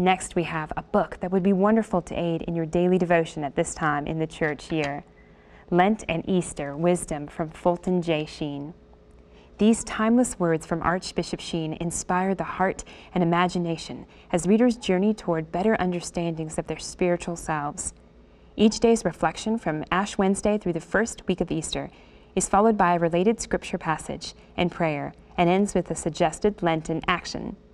Next, we have a book that would be wonderful to aid in your daily devotion at this time in the church year. Lent and Easter, Wisdom from Fulton Sheen. These timeless words from Archbishop Sheen inspire the heart and imagination as readers journey toward better understandings of their spiritual selves. Each day's reflection from Ash Wednesday through the first week of Easter is followed by a related scripture passage and prayer and ends with a suggested Lenten action.